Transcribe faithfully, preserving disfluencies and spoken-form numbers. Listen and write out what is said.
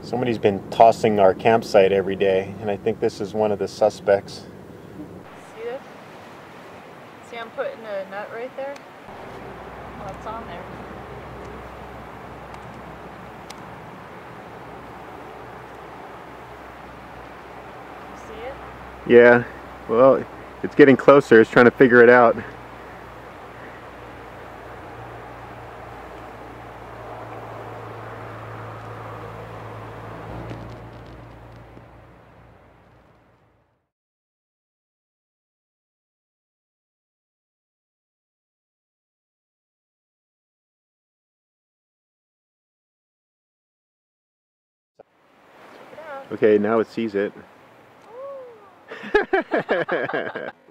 Somebody's been tossing our campsite every day, and I think this is one of the suspects. See this? See I'm putting a nut right there? Well, it's on there. You see it? Yeah, well, it's getting closer. It's trying to figure it out. Check it out. Okay, now it sees it.